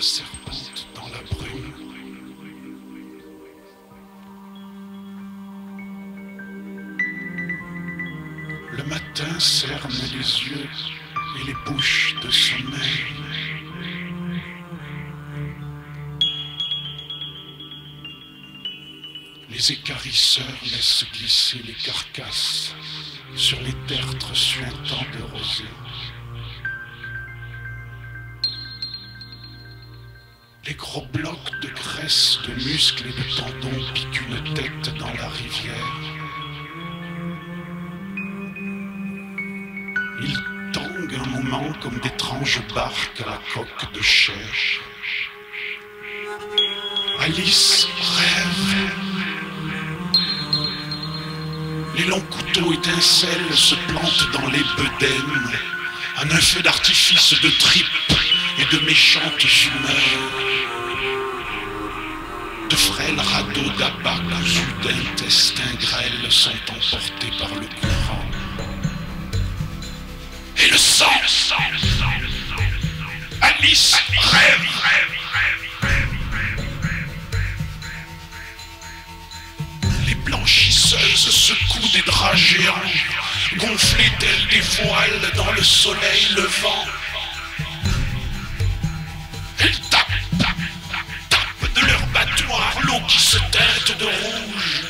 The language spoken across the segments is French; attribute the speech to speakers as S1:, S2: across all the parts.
S1: serpente dans la brume. Le matin cerne les yeux et les bouches de sommeil. Les écarisseurs laissent glisser les carcasses sur les tertres suintants de rosée. Les gros blocs de graisse, de muscles et de tendons piquent une tête dans la rivière. Ils tanguent un moment comme d'étranges barques à la coque de chair. Alice rêve. Les longs couteaux étincelles se plantent dans les bedaines, en un feu d'artifice de tripes et de méchantes humeurs. De frêles radeaux d'abat cousus d'intestins grêles sont emportés par le courant. Et le sang, Alice rêve. Les blanchisseuses secouent des draps géants, gonflés tels des voiles dans le soleil levant. Elles tapent de leur battoir l'eau qui se teinte de rouge.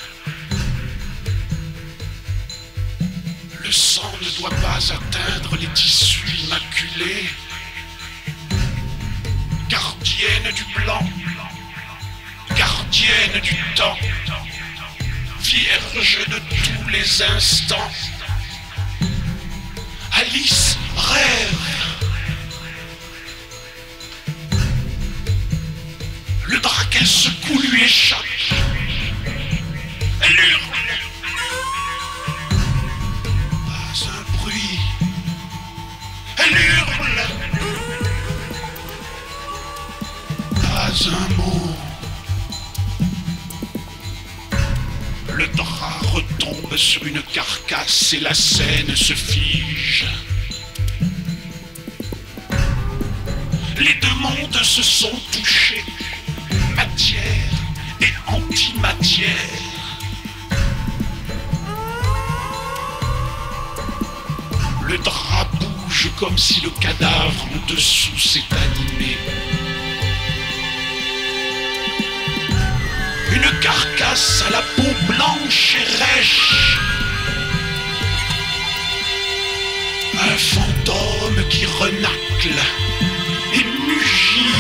S1: Le sang ne doit pas atteindre les tissus immaculés. Gardienne du blanc, gardienne du temps, vierge de tous les instants, Alice rêve. Le drap qu'elle secoue lui échappe. Elle hurle. Pas un bruit. Elle hurle. Pas un mot. Le drap retombe sur une carcasse et la scène se fige. Les deux mondes se sont touchés, matière et antimatière. Le drap bouge comme si le cadavre en dessous s'est animé. Une carcasse à la peau blanche et rêche. Un fantôme qui renacle et mugit.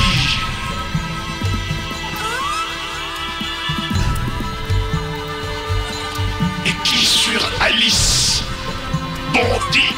S1: Et qui sur Alice bondit.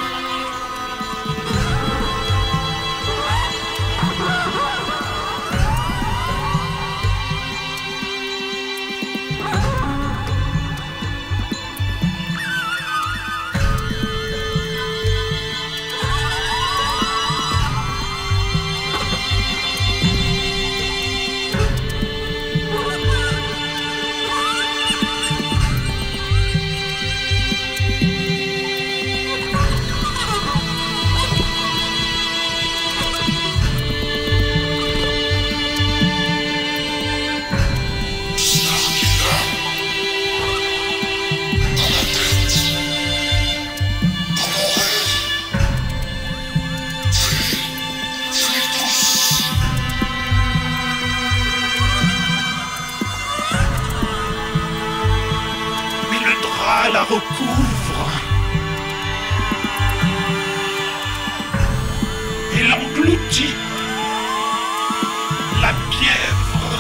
S1: La recouvre et l'engloutit, la bièvre.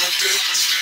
S1: mon cœur.